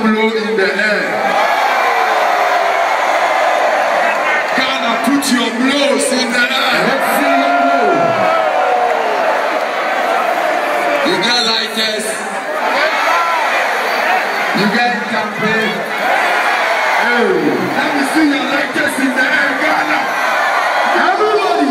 blow in the air. Ghana, put your blows in the air. Let's see your blow. You get lighters. You get campaign. Hey, let me see your lighters in the air, Ghana. Everybody.